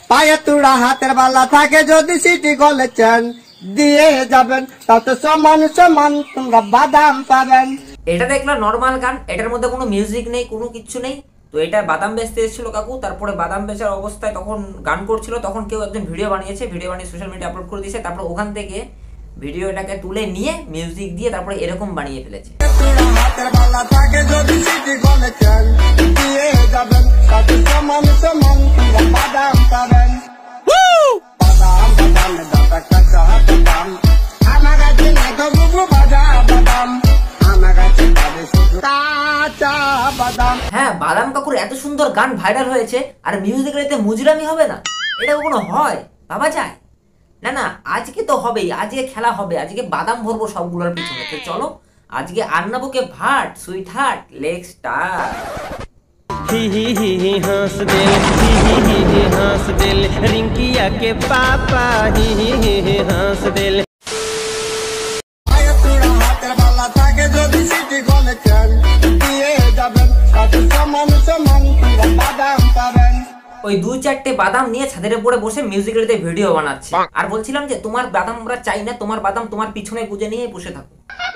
পায়ে তুড়া হাতের বালা থাকে যদি সিটি গলে চেন দিয়ে যাবেন তাতে সমান সমান তোমরা বাদাম পাবেন। এটা দেখলো নর্মাল গান, এটার মধ্যে কোনো মিউজিক নেই, কোনো কিচ্ছু নেই। তো এটা বাদাম বেচতে এসেছিল কাকু, তারপরে বাদাম বেচার অবস্থায় তখন গান করছিল, তখন কেউ একজন ভিডিও বানিয়েছে, ভিডিও বানিয়ে সোশ্যাল মিডিয়া আপলোড করে দিয়েছে। তারপর ওখান থেকে ভিডিওটাকে তুলে নিয়ে মিউজিক দিয়ে তারপরে এরকম বানিয়ে ফেলেছে। হ্যাঁ, বাদাম কাকুর এত সুন্দর গান ভাইরাল হয়েছে আর মিউজিকের এতে মুজরামি হবে না? এটা কখনো হয়? ভাবা যায় না। না, আজকে তো হবেই, আজকে খেলা হবে, আজকে বাদাম ভরবো সবগুলোর পিছনে। তো চলো আজকে আন্নাবুকে ভাট সুইট হার্ট লেগ স্টার। ही हंस दिल, ही हंस दिल, रिंकिया के पापा ही हंस दिल। ওই 2-4টে বাদাম নিয়ে ছাদের উপরে বসে মিউজিকের দিকে ভিডিও বানাচ্ছে আর বলছিলাম যে তোমার বাদাম আমরা চাই না, তোমার বাদাম তোমার পিছনে গুজে নিয়ে বসে থাকো।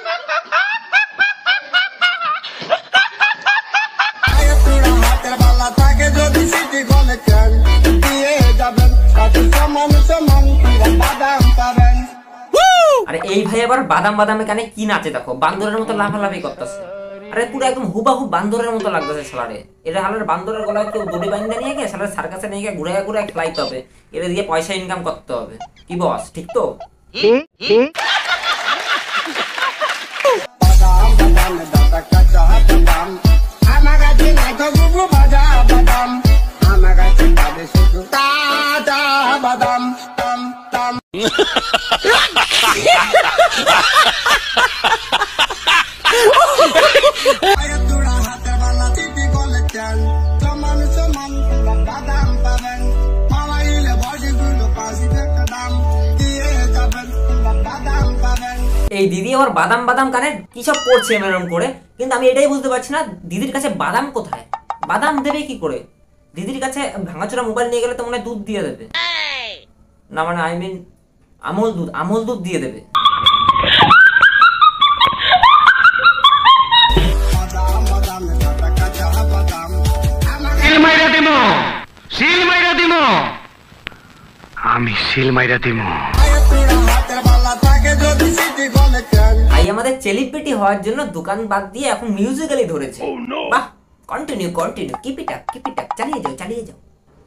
আরে এই ভাই আবার বাদাম বাদামে কানে কি নাচে দেখো, বান্দরের মতো লাফালাফি করতেছে। আরে পুরো একদম হুবাহু বান্দরের মতো লাগতেছে শালারে। এটা হালার বান্দরের গলায় কেউ দড়ি বাঁধা নিয়ে গিয়ে শালার সার্কাসে নিয়ে গিয়ে ঘুরে ঘুরে খেলাইতে হবে, এটা দিয়ে পয়সা ইনকাম করতে হবে। কি বস, ঠিক তো? এই দিদি আবার বাদাম বাদাম কানে কি সব করছে এরকম করে, কিন্তু আমি এটাই বুঝতে পারছি না দিদির কাছে বাদাম কোথায়? বাদাম দেবে কি করে? দিদির কাছে ভাঙাচোরা মোবাইল নিয়ে গেলে তো মনে হয় দুধ দিয়ে দেবে না, মানে আই মিন আমল দুধ দিয়ে দেবে। আমি সিল মাইরা দিমু। ভাই আমাদের সেলিব্রিটি হওয়ার জন্য দোকান বাদ দিয়ে এখন মিউজিক্যালি ধরেছে। বাহ, কন্টিনিউ কিপ ইট আপ, চালিয়ে যাও।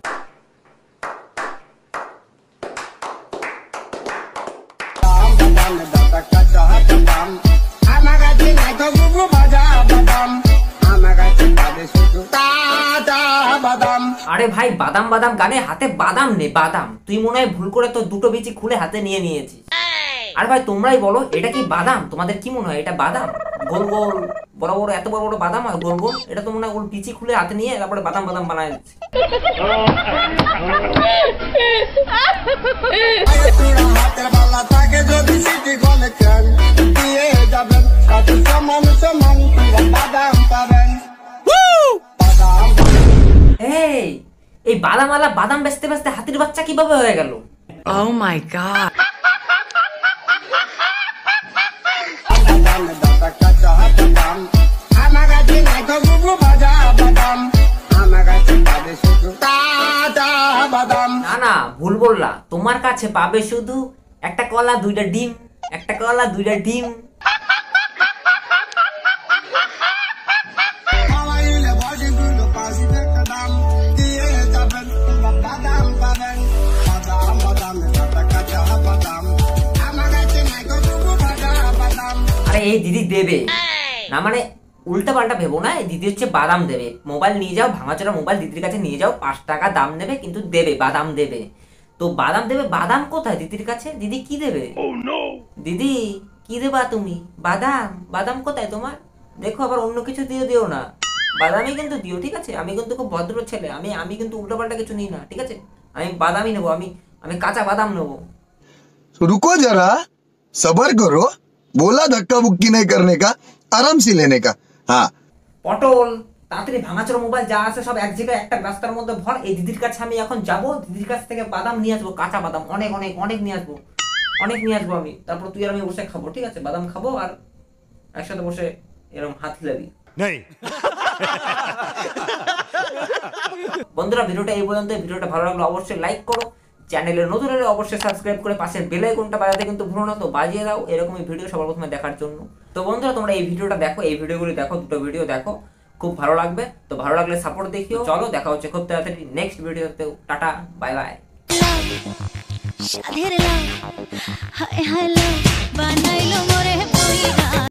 আরে ভাই বাদাম বাদাম গানে হাতে বাদাম নেই, বাদাম তুই মনে হয় ভুল করে তো দুটো বিচি খুলে হাতে নিয়ে নিয়েছিস। আর ভাই তোমরাই বলো এটা কি বাদাম? তোমাদের কি মনে হয় এটা বাদাম? গোল গোল বড় বড় এত বড় বড় বাদাম হয় গোল গোল, এটা তো মনে হয় ওর বিচি খুলে হাতে নিয়ে তারপরে বাদাম বাদাম বানায় দিচ্ছে। এই বাদামালা বাদাম বেচতে বেচতে হাতির বাচ্চা কিভাবে হয়ে গেল? Oh my god. না না, ভুল বললা। তোমার কাছে পাবে শুধু একটা কলা দুইটা ডিম, একটা কলা দুইটা ডিম। আরে এই দিদি দেবে না, মানে উল্টা পাল্টা ভেবো না। দিদি হচ্ছে বাদাম দেবে, মোবাইল নিয়ে যাও, ভাঙাচোরা মোবাইল দিদির কাছে নিয়ে যাও, 5 টাকা দাম নেবে, কিন্তু দেবে, বাদাম দেবে। তো বাদাম দেবে, বাদাম কোথায় দিদির কাছে? দিদি কি দেবে? দিদি কি দেবা তুমি? বাদাম কোথায় তোমার? দেখো আবার অন্য কিছু দিয়ে দিও না, বাদামই কিন্তু দিও, ঠিক আছে? আমি কিন্তু খুব ভদ্র ছেলে, আমি কিন্তু উল্টা পাল্টা কিছু নিই না, ঠিক আছে? আমি বাদামই নেবো, আমি কাঁচা বাদাম নেবো। रुको जरा सबर करो, बोला धक्का बुक्की नहीं करने का, आराम से लेने का। हाँ পটল তাড়াতাড়ি ভাঙাচোরা মোবাইল যা আছে সব এক জায়গায় একটা রাস্তার মধ্যে ভর। এই দিদির কাছে আমি এখন যাব, দিদির কাছ থেকে বাদাম নিয়ে আসবো, কাঁচা বাদাম অনেক অনেক অনেক নিয়ে আসবো, অনেক নিয়ে আসবো আমি। তারপর তুই আর আমি বসে খাবো, ঠিক আছে? বাদাম খাবো আর একসাথে বসে এরকম হাত হিলাবি। বন্ধুরা ভিডিওটা এই পর্যন্ত। ভিডিওটা ভালো লাগলে অবশ্যই লাইক করো, চ্যানেলে নতুন হলে অবশ্যই সাবস্ক্রাইব করে পাশের বেল আইকনটা বাজাতে কিন্তু ভুলো না, তো বাজিয়ে দাও এরকমই ভিডিও সবার প্রথমে দেখার জন্য। তো বন্ধুরা তোমরা এই ভিডিওটা দেখো, এই ভিডিওগুলি দেখো, দুটো ভিডিও দেখো, খুব ভালো লাগবে। তো ভালো লাগলে সাপোর্ট দেখিও। চলো দেখা হচ্ছে খুব তাড়াতাড়ি নেক্সট ভিডিওতেও। Tata, bye bye. সাধের লাউ হায় হায় লাউ বানাইলো মোরে